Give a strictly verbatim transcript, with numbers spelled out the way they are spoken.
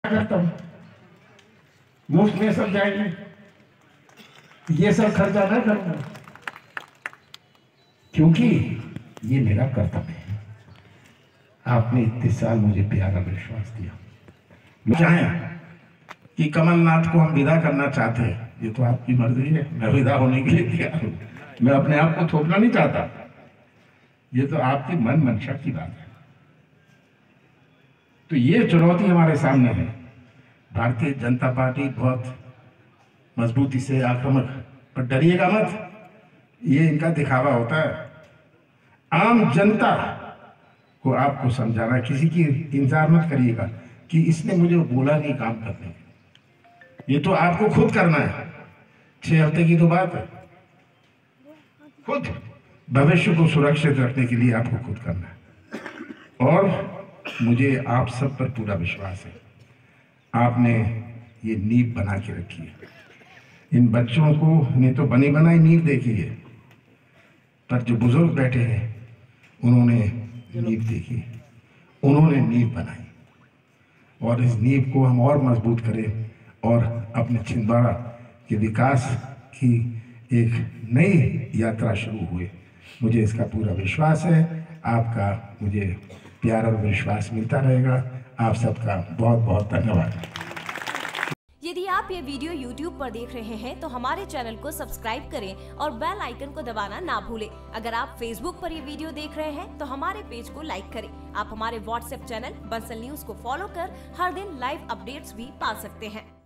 करता हूँ, मुफ्त में सब जाएंगे, ये सब खर्चा न करूंगा, क्योंकि ये मेरा कर्तव्य है। आपने इतने साल मुझे प्यारा विश्वास दिया। चाहें कि कमलनाथ को हम विदा करना चाहते हैं, ये तो आपकी मर्जी है, मैं विदा होने के लिए तैयार हूं। मैं अपने आप को थोपना नहीं चाहता, ये तो आपकी मन मंशा की बात है। तो ये चुनौती हमारे सामने है। भारतीय जनता पार्टी बहुत मजबूती से आक्रामक, पर डरिएगा मत, ये इनका दिखावा होता है। आम जनता को आपको समझाना, किसी की इंतजार मत करिएगा कि इसने मुझे बोला नहीं काम करने, ये तो आपको खुद करना है। छह हफ्ते की तो बात है, खुद भविष्य को सुरक्षित रखने के लिए आपको खुद करना है। और मुझे आप सब पर पूरा विश्वास है। आपने ये नींव बना के रखी है। इन बच्चों को ने तो बनी बनाई नींव देखी है, पर जो बुजुर्ग बैठे हैं उन्होंने नींव देखी, उन्होंने नींव बनाई, और इस नींव को हम और मजबूत करें और अपने छिंदवाड़ा के विकास की एक नई यात्रा शुरू हुई। मुझे इसका पूरा विश्वास है। आपका मुझे प्यार और विश्वास मिलता रहेगा। आप सबका बहुत बहुत धन्यवाद। यदि आप ये वीडियो यूट्यूब पर देख रहे हैं तो हमारे चैनल को सब्सक्राइब करें और बेल आइकन को दबाना ना भूलें। अगर आप फेसबुक पर ये वीडियो देख रहे हैं तो हमारे पेज को लाइक करें। आप हमारे व्हाट्सएप चैनल बंसल न्यूज को फॉलो कर हर दिन लाइव अपडेट्स भी पा सकते हैं।